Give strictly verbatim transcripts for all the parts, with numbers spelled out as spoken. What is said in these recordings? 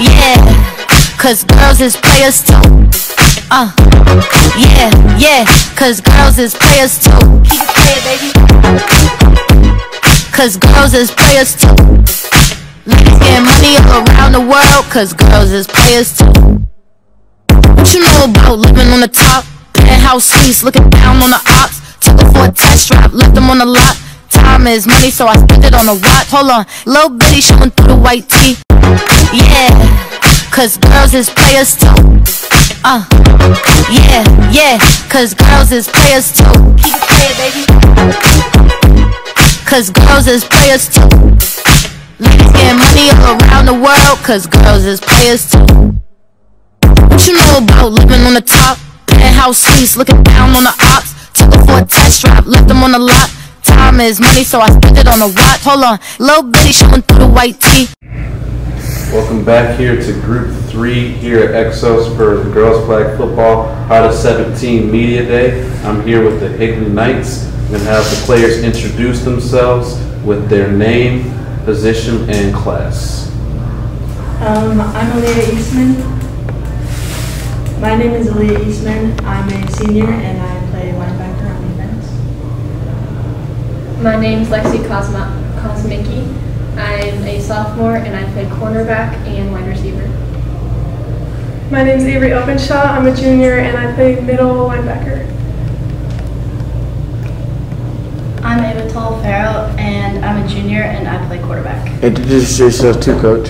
Yeah, cause girls is players too. Uh, yeah, yeah, cause girls is players too. Keep it playing, baby. Cause girls is players too. Ladies getting money all around the world, cause girls is players too. What you know about living on the top? Penthouse suites, looking down on the ops. Took her for a test drive, left them on the lot. Time is money, so I spent it on a watch. Hold on, little bitty showing through the white tee. Yeah, cause girls is players too. Uh, yeah, yeah, cause girls is players too. Keep it playing, baby. Cause girls is players too. Ladies getting money all around the world, cause girls is players too. What you know about living on the top? Penthouse suites, looking down on the ops. Took her for a test drive, left them on the lot. Time is money, so I spent it on a watch. Hold on, little bitty showing through the white tee. Welcome back here to Group three here at Exos for the Girls Flag Football Out of seventeen Media Day. I'm here with the Higley Knights. I'm going to have the players introduce themselves with their name, position, and class. Um, I'm Aaliyah Eastman. My name is Aaliyah Eastman. I'm a senior and I play linebacker on defense. My name's Lexi Cosma Kosmicki. I'm a sophomore and I play cornerback and wide receiver. My name's Avery Openshaw. I'm a junior and I play middle linebacker. I'm Ava Taliaferro and I'm a junior and I play quarterback. Introduce yourself too, Coach.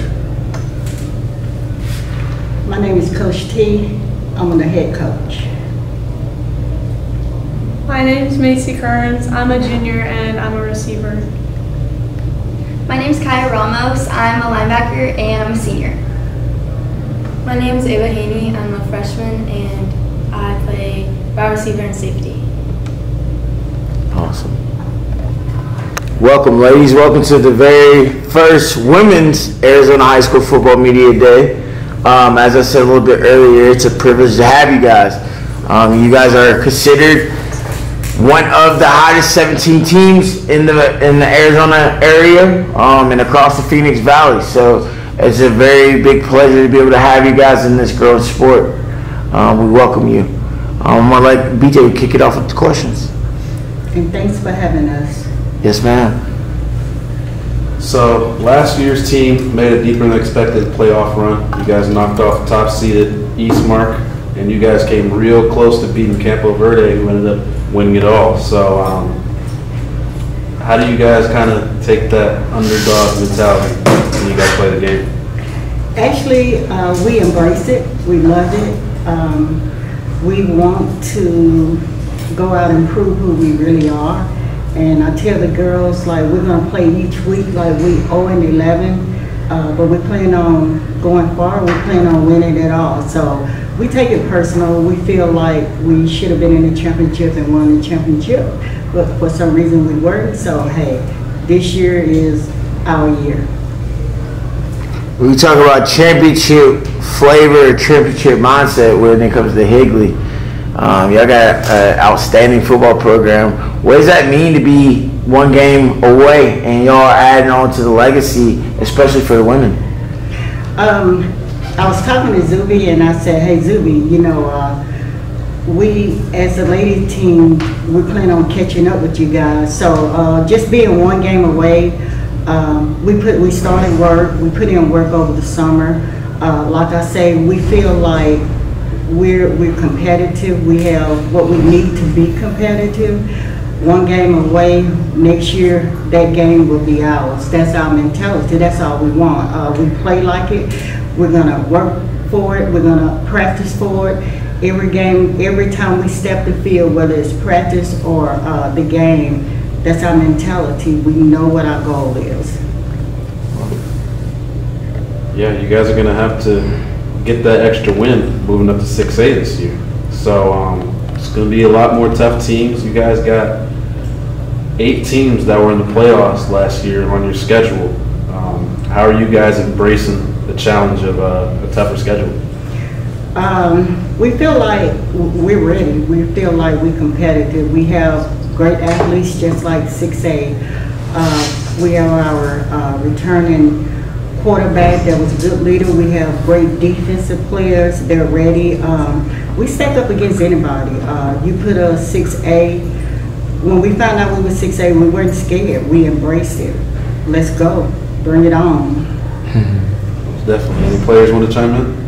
My name is Coach T. I'm the head coach. My name's Macy Kearns. I'm a junior and I'm a receiver. My name's Kaya Ramos. I'm a linebacker and I'm a senior. My name's Ava Haney. I'm a freshman and I play wide receiver and safety. Awesome. Welcome, ladies. Welcome to the very first Women's Arizona High School Football Media Day. Um, as I said a little bit earlier, it's a privilege to have you guys. Um, you guys are considered one of the hottest seventeen teams in the in the Arizona area um, and across the Phoenix Valley. So it's a very big pleasure to be able to have you guys in this girls' sport. Um, we welcome you. Um, I'd like B J to kick it off with the questions. And thanks for having us. Yes, ma'am. So last year's team made a deeper than expected playoff run. You guys knocked off top-seeded Eastmark, and you guys came real close to beating Campo Verde, who ended up winning it all. So um, how do you guys kind of take that underdog mentality when you guys play the game? Actually, uh, we embrace it. We love it. Um, we want to go out and prove who we really are. And I tell the girls, like, we're going to play each week like we oh and eleven, uh, but we plan on going far. We plan on winning it all. So we take it personal. We feel like we should have been in the championship and won the championship, but for some reason we weren't. So, hey, this year is our year. We talk about championship flavor, championship mindset when it comes to Higley. Um, y'all got an outstanding football program. What does that mean to be one game away and y'all adding on to the legacy, especially for the women? Um, I was talking to Zuby and I said, hey Zuby, you know, uh, we as a lady team, we plan on catching up with you guys. So uh, just being one game away, um, we put we started work, we put in work over the summer. Uh, like I say, we feel like We're, we're competitive. We have what we need to be competitive. One game away, next year, that game will be ours. That's our mentality. That's all we want. Uh, we play like it. We're going to work for it. We're going to practice for it. Every game, every time we step the field, whether it's practice or uh, the game, that's our mentality. We know what our goal is. Yeah, you guys are going to have to get that extra win moving up to six A this year. So um, it's going to be a lot more tough teams. You guys got eight teams that were in the playoffs last year on your schedule. Um, how are you guys embracing the challenge of uh, a tougher schedule? Um, we feel like we're ready. We feel like we're competitive. We have great athletes just like six A. Uh, we have our uh, returning quarterback that was a good leader. We have great defensive players. They're ready. Um, we stack up against anybody. Uh, you put a six A. When we found out we were six A, we weren't scared. We embraced it. Let's go. Bring it on. Definitely. Any players want to chime in?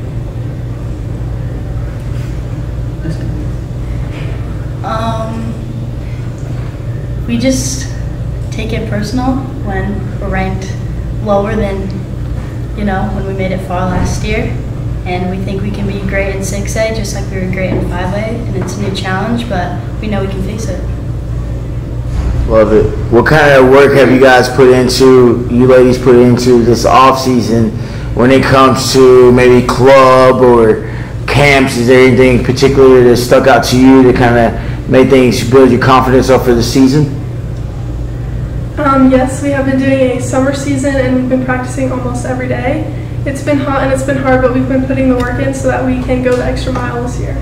Um, we just take it personal when we're ranked lower than, you know, when we made it far last year. And we think we can be great in six A just like we were great in five A. And it's a new challenge, but we know we can face it. Love it. What kind of work have you guys put into, you ladies put into this off season when it comes to maybe club or camps? Is there anything particular that stuck out to you to kind of make things build your confidence up for the season? Um, yes, we have been doing a summer season and we've been practicing almost every day. It's been hot and it's been hard, but we've been putting the work in so that we can go the extra mile this year.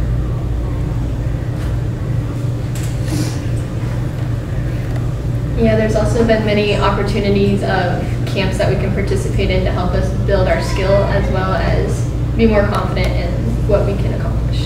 Yeah, there's also been many opportunities of camps that we can participate in to help us build our skill as well as be more confident in what we can accomplish.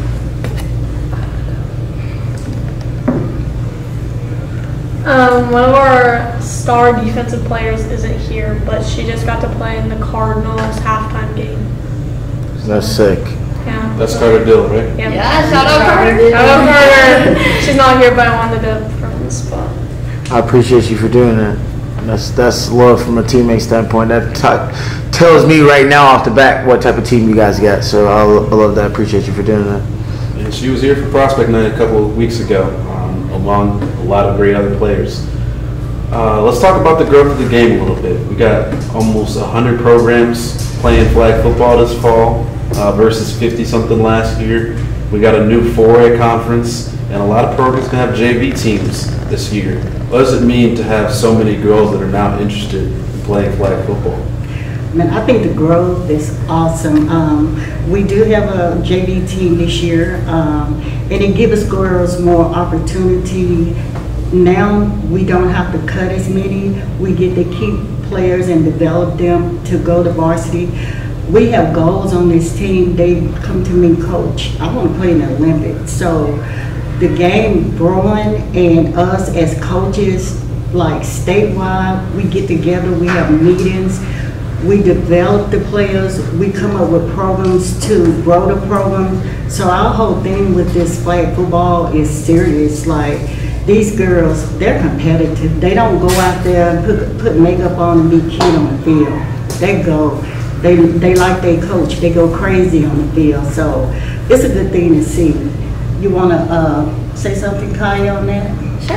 Um, one of our star defensive players isn't here, but she just got to play in the Cardinals halftime game. That's sick. Yeah. That's Carter Dille, right? Yeah, Yeah, shout out Carter. Shout out Carter. She's not here, but I wanted to from the spot. I appreciate you for doing that. That's that's love from a teammate standpoint. That t- tells me right now off the bat what type of team you guys got. So I, I love that. I appreciate you for doing that. And she was here for Prospect Night a couple of weeks ago, um, along a lot of great other players. Uh, let's talk about the growth of the game a little bit. We got almost one hundred programs playing flag football this fall uh, versus fifty something last year. We got a new four A conference, and a lot of programs can have J V teams this year. What does it mean to have so many girls that are now interested in playing flag football? Man, I think the growth is awesome. Um, we do have a J V team this year, um, and it gives us girls more opportunity. Now we don't have to cut as many. We get to keep players and develop them to go to varsity. We have goals on this team. They come to me, Coach, I want to play in the Olympics. So the game growing, and us as coaches, like statewide, we get together, we have meetings, we develop the players, we come up with programs to grow the program. So our whole thing with this flag football is serious. Like, these girls, they're competitive. They don't go out there and put, put makeup on and be cute on the field. They go, they, they like their coach, they go crazy on the field. So it's a good thing to see. You want to uh, say something, Kaya, on that? Sure.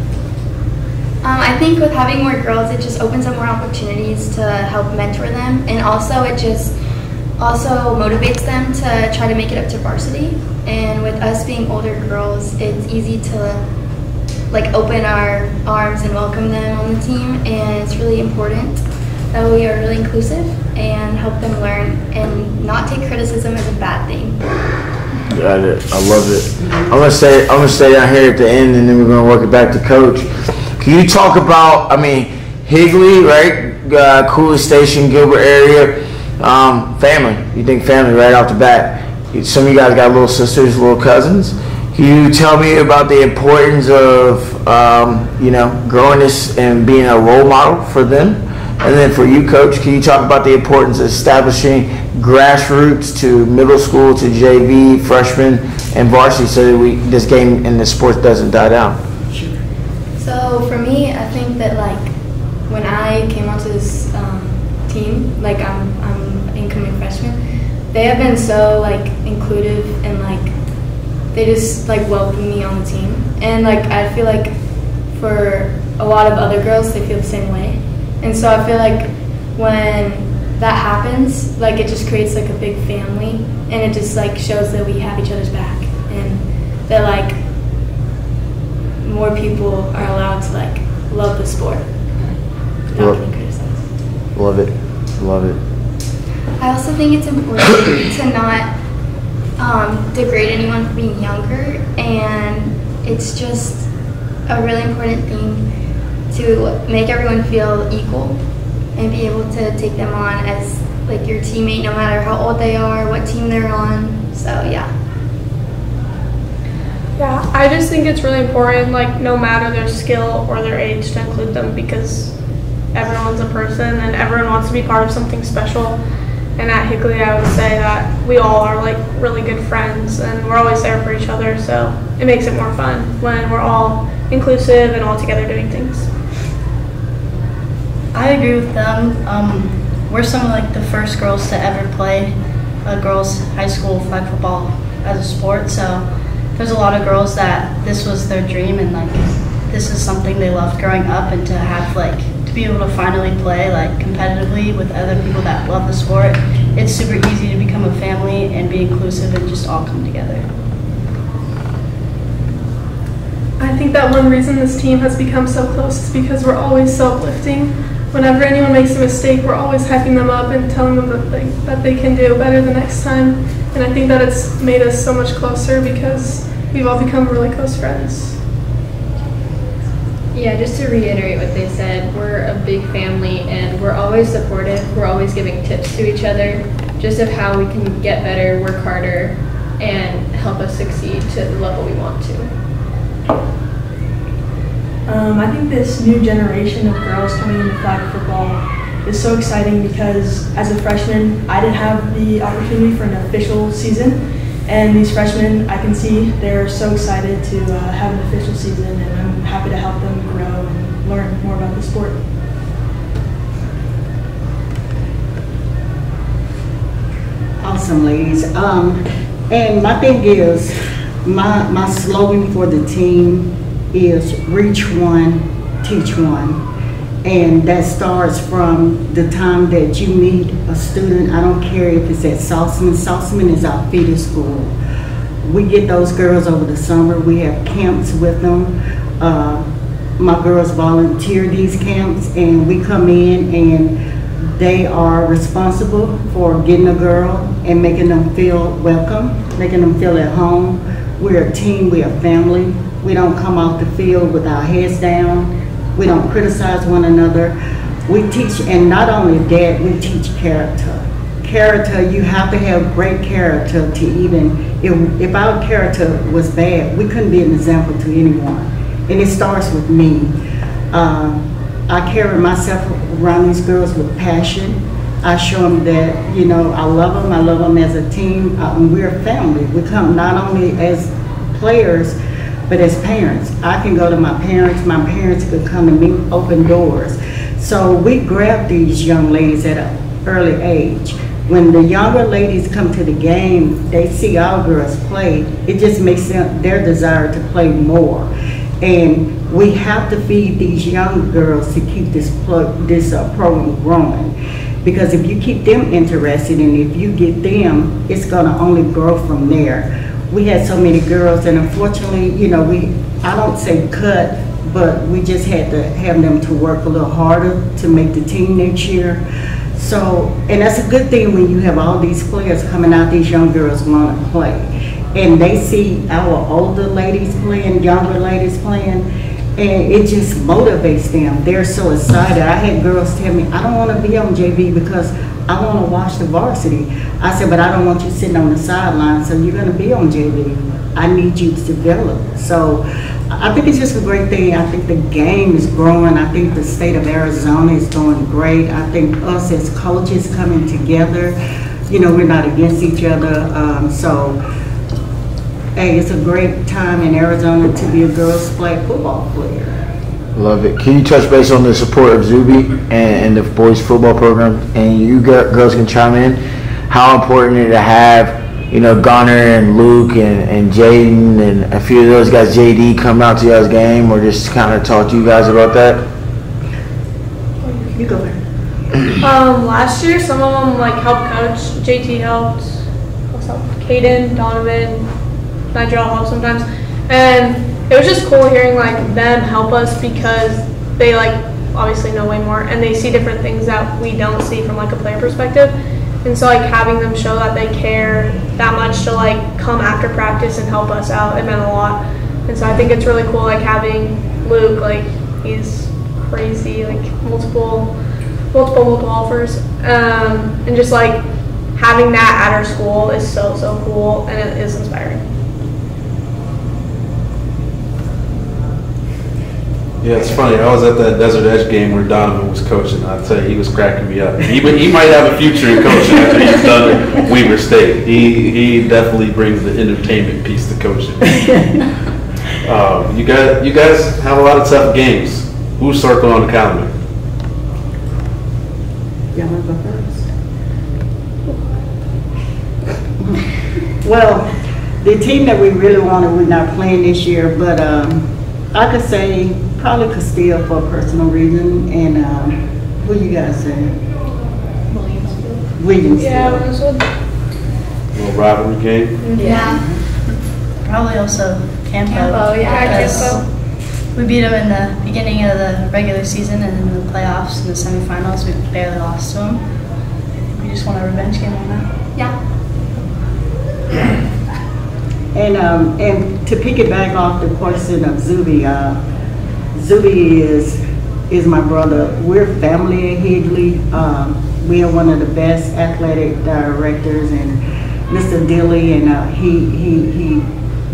Um, I think with having more girls, it just opens up more opportunities to help mentor them, and also it just also motivates them to try to make it up to varsity. And with us being older girls, it's easy to like open our arms and welcome them on the team, and it's really important that we are really inclusive and help them learn and not take criticism as a bad thing. Got it. I love it. I'm gonna stay. I'm gonna stay down here at the end, and then we're gonna work it back to Coach. Can you talk about? I mean, Higley, right? Uh, coolest station, Gilbert area. Um, family. You think family right off the bat? Some of you guys got little sisters, little cousins. Can you tell me about the importance of um, you know, growing this and being a role model for them? And then for you, Coach, can you talk about the importance of establishing grassroots to middle school to J V, freshman, and varsity so that we this game and this sport doesn't die down? So for me, I think that like when I came onto this um, team, like I'm I'm an incoming freshman, they have been so like inclusive and like they just like welcome me on the team, and like I feel like for a lot of other girls, they feel the same way. And so I feel like when that happens, like it just creates like a big family, and it just like shows that we have each other's back, and that like more people are allowed to like love the sport without getting criticized. Love it, love it. I also think it's important to not um, degrade anyone for being younger, and it's just a really important thing to make everyone feel equal and be able to take them on as like your teammate, no matter how old they are, what team they're on. So yeah. Yeah, I just think it's really important, like no matter their skill or their age, to include them, because everyone's a person and everyone wants to be part of something special. And at Higley, I would say that we all are like really good friends and we're always there for each other. So it makes it more fun when we're all inclusive and all together doing things. I agree with them. Um, we're some of like the first girls to ever play a girls' high school flag football as a sport. So there's a lot of girls that this was their dream and like this is something they loved growing up, and to have like to be able to finally play like competitively with other people that love the sport, it's super easy to become a family and be inclusive and just all come together. I think that one reason this team has become so close is because we're always so uplifting. Whenever anyone makes a mistake, we're always hyping them up and telling them that they, that they can do better the next time. And I think that it's made us so much closer because we've all become really close friends. Yeah, just to reiterate what they said, we're a big family and we're always supportive. We're always giving tips to each other just of how we can get better, work harder, and help us succeed to the level we want to. Um, I think this new generation of girls coming into flag football is so exciting because as a freshman, I didn't have the opportunity for an official season, and these freshmen, I can see they're so excited to uh, have an official season, and I'm happy to help them grow and learn more about the sport. Awesome, ladies. Um, and my thing is, my, my slogan for the team is reach one, teach one. And that starts from the time that you meet a student. I don't care if it's at Salzman. Salzman is our feeder school. We get those girls over the summer. We have camps with them. Uh, my girls volunteer these camps, and we come in and they are responsible for getting a girl and making them feel welcome, making them feel at home. We're a team, we're a family. We don't come off the field with our heads down. We don't criticize one another. We teach, and not only that, we teach character. Character, you have to have great character to even, if, if our character was bad, we couldn't be an example to anyone. And it starts with me. Uh, I carry myself around these girls with passion. I show them that, you know, I love them, I love them as a team. Uh, we're a family. We come not only as players, but as parents. I can go to my parents, my parents could come to me, open doors. So we grab these young ladies at an early age. When the younger ladies come to the game, they see our girls play, it just makes them, their desire to play more. And we have to feed these young girls to keep this, this uh, program growing. Because if you keep them interested and if you get them, it's gonna only grow from there. We had so many girls, and unfortunately, you know, we, I don't say cut, but we just had to have them to work a little harder to make the team next year. So, and that's a good thing when you have all these players coming out, these young girls want to play. And they see our older ladies playing, younger ladies playing, and it just motivates them. They're so excited. I had girls tell me, I don't want to be on J V because I want to watch the varsity. I said, but I don't want you sitting on the sideline, so you're going to be on J V. I need you to develop. So I think it's just a great thing. I think the game is growing. I think the state of Arizona is doing great. I think us as coaches coming together, you know, we're not against each other. Um, so, hey, it's a great time in Arizona to be a girls' flag football player. Love it. Can you touch base on the support of Zuby and, and the boys football program? And you girls can chime in. How important is it to have, you know, Gunner and Luke and, and Jaden and a few of those guys, J D, come out to y'all's game, or just kind of talk to you guys about that? You go there. Um, last year, some of them like helped coach. J T helped. What's up? Caden, Donovan, Nigel helped sometimes, and it was just cool hearing like them help us because they like obviously know way more and they see different things that we don't see from like a player perspective. And so like having them show that they care that much to like come after practice and help us out, it meant a lot. And so I think it's really cool like having Luke, like he's crazy, like multiple multiple multiple offers, um, and just like having that at our school is so so cool, and it is inspiring. Yeah, it's funny. I was at that Desert Edge game where Donovan was coaching. I tell you, he was cracking me up. He, he might have a future in coaching after he's done at Weaver State. He he definitely brings the entertainment piece to coaching. um, you guys, you guys have a lot of tough games. Who's circling on the calendar? Y'all want to go first? Well, the team that we really wanted, we're not playing this year, but um, I could say probably Castile for a personal reason, and um, who you guys say? Williamsville. Williamsville. Yeah, Williamsville. A little rivalry game. Yeah. Probably also Campo. Campo, yeah, because Campo. We beat them in the beginning of the regular season, and in the playoffs and the semifinals, we barely lost to them. We just want a revenge game on that. Yeah. And um, and to piggyback off the question of Zuby, uh, Zuby is is my brother. We're family at Higley. Um, we are one of the best athletic directors, and Mister Dille, and uh, he he he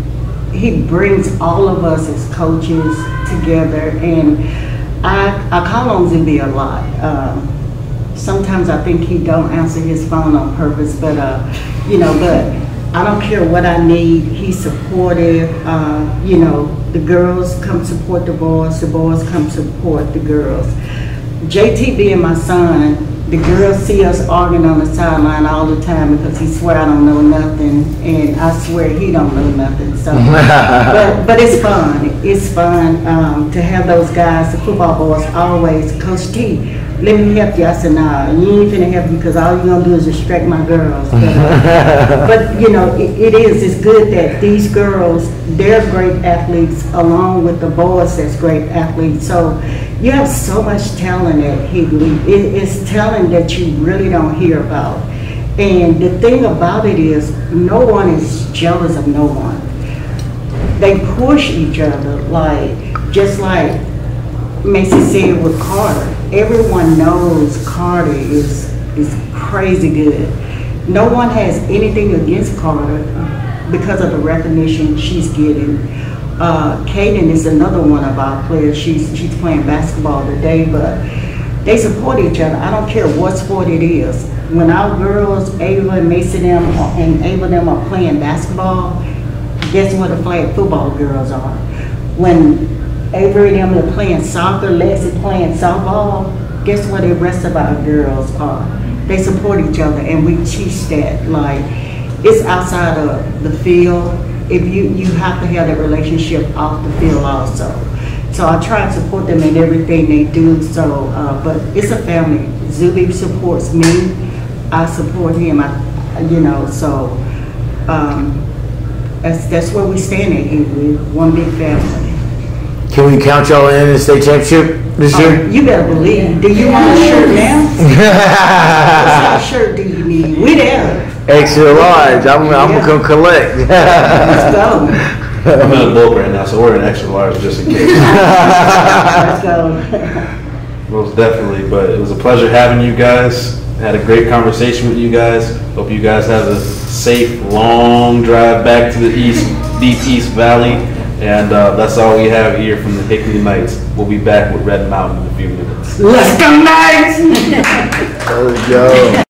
he brings all of us as coaches together. And I I call on Zuby a lot. Um, sometimes I think he don't answer his phone on purpose, but uh, you know, but. I don't care what I need. He's supportive. Uh, you know, the girls come support the boys. The boys come support the girls. J T being my son, the girls see us arguing on the sideline all the time because he swear I don't know nothing, and I swear he don't know nothing. So, but but it's fun. It's fun um, to have those guys. The football boys always, Coach T, let me help you. I said, nah, you ain't finna help you because all you're gonna do is distract my girls. But, uh, but you know, it, it is, it's good that these girls, they're great athletes along with the boys that's great athletes. So you have so much talent at Higley. It, it's talent that you really don't hear about. And the thing about it is, no one is jealous of no one. They push each other, like, just like Macy said with Carter. Everyone knows Carter is is crazy good. No one has anything against Carter because of the recognition she's getting. Uh, Kaden is another one of our players. She's she's playing basketball today, but they support each other. I don't care what sport it is. When our girls, Ava and Macy them and Ava them are playing basketball, guess what the flag football girls are? When Avery and them are playing soccer, Lexi playing softball, guess what the rest of our girls are? They support each other, and we teach that. Like, it's outside of the field. If you, you have to have that relationship off the field also. So I try and support them in everything they do. So, uh, but it's a family. Zuby supports me. I support him. I, you know, so um, that's that's where we stand at here. We're one big family. Can we count y'all in the state championship this Oh, year? you better believe. Do you want a shirt now? What size shirt do you need? We there. Extra large. I'm, I'm Yeah. gonna come collect. Let's go. I'm in a bulk right now, so we're in extra large just in case. Let's go. Most definitely, but it was a pleasure having you guys. I had a great conversation with you guys. Hope you guys have a safe, long drive back to the east, deep East Valley. And uh, that's all we have here from the Higley Knights. We'll be back with Red Mountain in a few minutes. Let's go, Knights! Let's go.